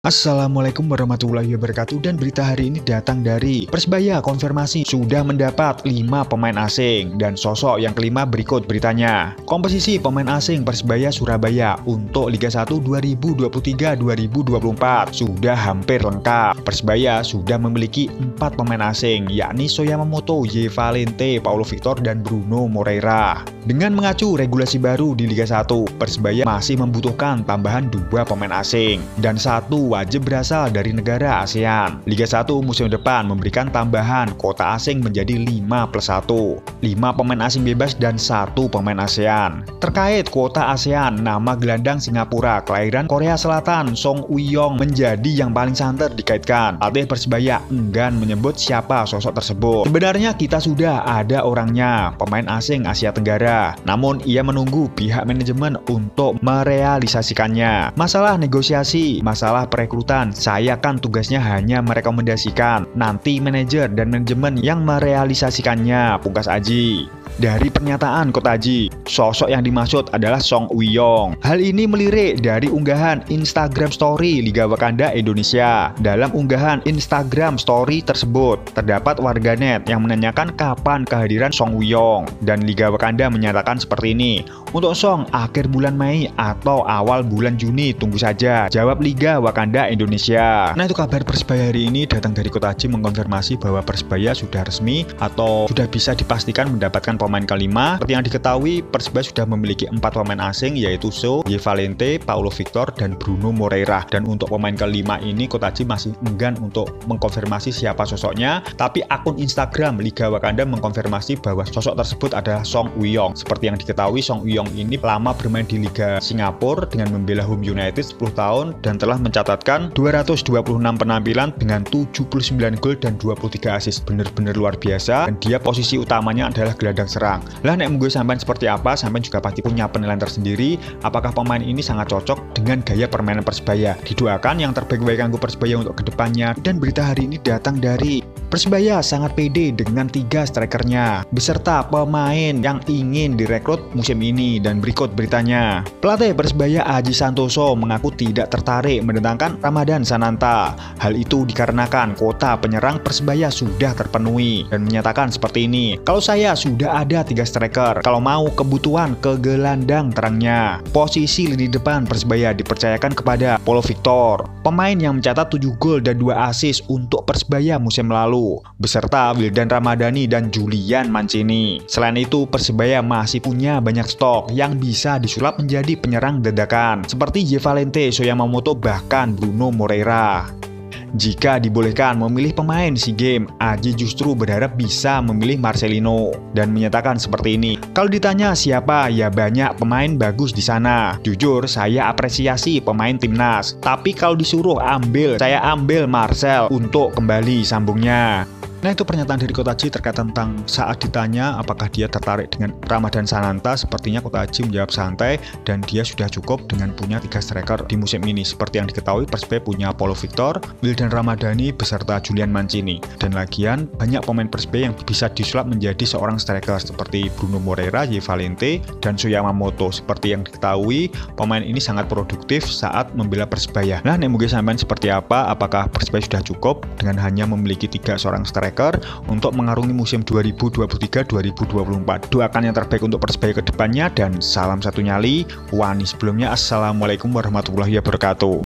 Assalamualaikum warahmatullahi wabarakatuh, dan berita hari ini datang dari Persebaya konfirmasi sudah mendapat 5 pemain asing, dan sosok yang kelima berikut beritanya. Komposisi pemain asing Persebaya Surabaya untuk Liga 1 2023-2024 sudah hampir lengkap. Persebaya sudah memiliki 4 pemain asing, yakni Soya Yamamoto, Yevalente, Paulo Victor, dan Bruno Moreira. Dengan mengacu regulasi baru di Liga 1, Persebaya masih membutuhkan tambahan 2 pemain asing dan 1 wajib berasal dari negara ASEAN. Liga 1 musim depan memberikan tambahan kuota asing menjadi 5+1, 5 pemain asing bebas dan 1 pemain ASEAN. Terkait kuota ASEAN, nama gelandang Singapura kelahiran Korea Selatan Song Ui-yong menjadi yang paling santer dikaitkan. Pelatih Persebaya enggan menyebut siapa sosok tersebut. Sebenarnya kita sudah ada orangnya, pemain asing Asia Tenggara. Namun ia menunggu pihak manajemen untuk merealisasikannya. Masalah negosiasi, masalah perekrutan, saya kan tugasnya hanya merekomendasikan. Nanti manajer dan manajemen yang merealisasikannya, pungkas Aji. Dari pernyataan Coach Aji, sosok yang dimaksud adalah Song Ui-yong. Hal ini melirik dari unggahan Instagram Story Liga Wakanda Indonesia. Dalam unggahan Instagram Story tersebut, terdapat warganet yang menanyakan kapan kehadiran Song Ui-yong, dan Liga Wakanda menyatakan seperti ini. Untuk Song, akhir bulan Mei atau awal bulan Juni, tunggu saja, jawab Liga Wakanda Indonesia. Nah, itu kabar Persebaya hari ini datang dari Coach Aji mengkonfirmasi bahwa Persebaya sudah resmi atau sudah bisa dipastikan mendapatkan pemain kelima. Seperti yang diketahui, Persebaya sudah memiliki 4 pemain asing, yaitu So, Yevalente, Paulo Victor, dan Bruno Moreira. Dan untuk pemain kelima ini, Coach Aji masih enggan untuk mengkonfirmasi siapa sosoknya, tapi akun Instagram Liga Wakanda mengkonfirmasi bahwa sosok tersebut adalah Song Ui-yong. Seperti yang diketahui, Song Ui-yong ini lama bermain di Liga Singapura dengan membela Home United 10 tahun dan telah mencatatkan 226 penampilan dengan 79 gol dan 23 assist. Bener-bener luar biasa, dan dia posisi utamanya adalah gelandang serang. Lah, nek munggu sampean seperti apa, sampean juga pasti punya penilaian tersendiri. Apakah pemain ini sangat cocok dengan gaya permainan Persebaya? Didoakan yang terbaik bagi kanggo Persebaya untuk kedepannya. Dan berita hari ini datang dari Persebaya sangat pede dengan 3 strikernya beserta pemain yang ingin direkrut musim ini, dan berikut beritanya. Pelatih Persebaya Aji Santoso mengaku tidak tertarik mendatangkan Ramadhan Sananta. Hal itu dikarenakan kuota penyerang Persebaya sudah terpenuhi, dan menyatakan seperti ini. Kalau saya sudah ada 3 striker, kalau mau kebutuhan ke gelandang terangnya. Posisi lini depan Persebaya dipercayakan kepada Paulo Victor, pemain yang mencatat 7 gol dan 2 assist untuk Persebaya musim lalu, beserta Wildan Ramadhani dan Julian Mancini. Selain itu, Persebaya masih punya banyak stok yang bisa disulap menjadi penyerang dadakan, seperti Yevalente, Soya Yamamoto, bahkan Bruno Moreira. Jika dibolehkan memilih pemain SEA Games, Aji justru berharap bisa memilih Marcelino, dan menyatakan seperti ini. Kalau ditanya siapa, ya banyak pemain bagus di sana. Jujur, saya apresiasi pemain timnas. Tapi kalau disuruh ambil, saya ambil Marcel untuk kembali, sambungnya. Nah, itu pernyataan dari Coach Aji terkait tentang saat ditanya apakah dia tertarik dengan Ramadhan Sananta. Sepertinya Coach Aji menjawab santai, dan dia sudah cukup dengan punya 3 striker di musim ini. Seperti yang diketahui, Persebaya punya Paulo Victor, Wildan Ramadhani, beserta Julian Mancini. Dan lagian banyak pemain Persebaya yang bisa disulap menjadi seorang striker seperti Bruno Moreira, Yevalente, dan Soya Yamamoto. Seperti yang diketahui, pemain ini sangat produktif saat membela Persebaya. Nah, mungkin sampean seperti apa? Apakah Persebaya sudah cukup dengan hanya memiliki 3 seorang striker untuk mengarungi musim 2023-2024. Doakan yang terbaik untuk Persebaya ke depannya, dan salam satu nyali. Wani sebelumnya, assalamualaikum warahmatullahi wabarakatuh.